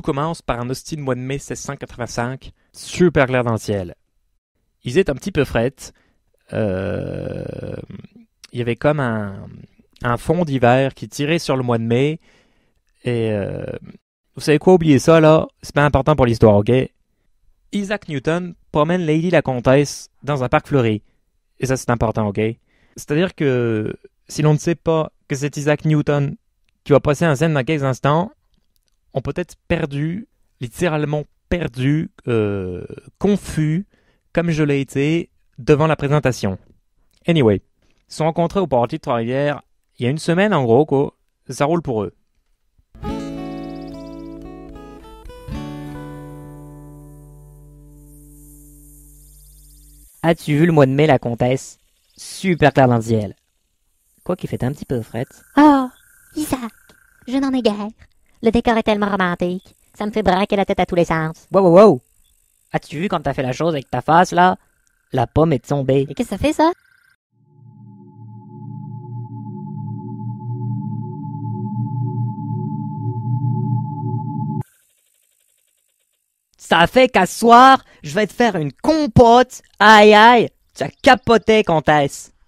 Tout commence par un hostile mois de mai 1685, super clair dans le ciel. Ils étaient un petit peu frettes. Il y avait comme un fond d'hiver qui tirait sur le mois de mai. Et vous savez quoi, oubliez ça là, c'est pas important pour l'histoire, ok? Isaac Newton promène Lady la comtesse dans un parc fleuri. Et ça c'est important, ok? C'est-à-dire que si l'on ne sait pas que c'est Isaac Newton qui va passer en scène dans quelques instants, on peut être perdu, littéralement perdu, confus, comme je l'ai été devant la présentation. Anyway, ils se sont rencontrés au party de Trois-Rivières il y a une semaine en gros, quoi. Ça roule pour eux. As-tu vu le mois de mai, la comtesse? Super clair dans le ciel. Quoi qu'il fait un petit peu fret. Oh, Isaac, je n'en ai guère. Le décor est tellement romantique. Ça me fait braquer la tête à tous les sens. Wow, wow, wow! As-tu vu quand t'as fait la chose avec ta face, là? La pomme est tombée. Et qu'est-ce que ça fait, ça? Ça fait qu'à ce soir, je vais te faire une compote. Aïe, aïe! Tu as capoté, comtesse.